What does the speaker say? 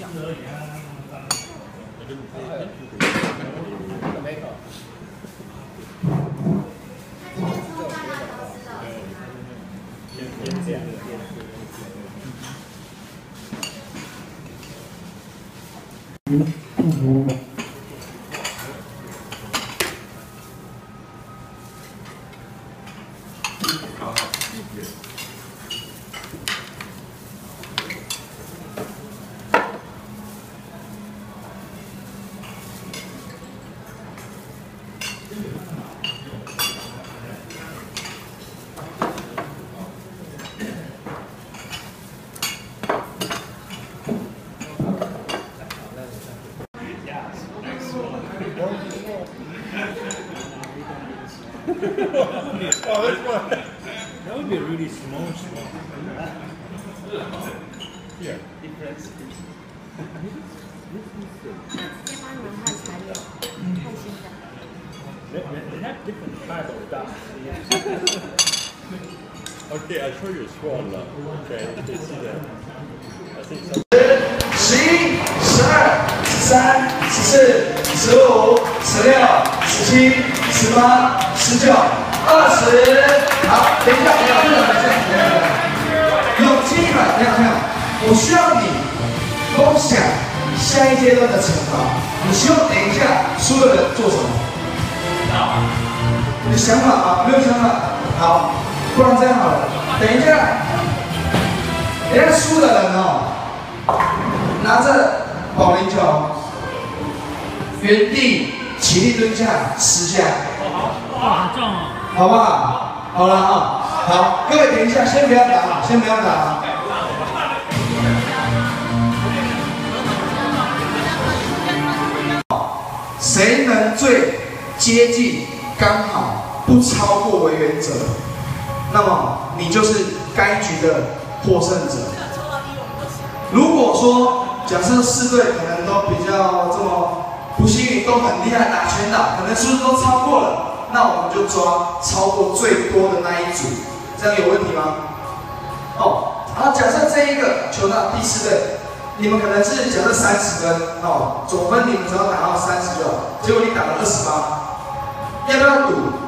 小。 Oh, this one. That would be a really small spot. Here. 先帮你们换材料，看新的。 They have different type of ducks. Okay, I'll show you a swan now. Okay, you can see that. I think some. 11、12、13、14、15、16、17、18、19、20。好，等一下，有基本，没有，我需要你都想下一阶段的惩罚。你希望等一下输的人做什么？你的想法吗？没有想法。好，不然这样好了，等一下输的人哦。拿着保龄球，原地起立蹲下10下， 哇，好重哦！ 好不好？好了啊，好，各位等一下，先不要打啊，先不要打啊。谁能最接近刚好不超过为原则，那么你就是该局的获胜者。如果说假设4队可能都比较这么不幸运，都很厉害打全打，可能是不是都超过了？那我们就抓超过最多的那一组，这样有问题吗？哦，然后假设这一个球到第4队，你们可能是假设30分哦，总分你们只要打到30就好，结果你打了28，要不要赌？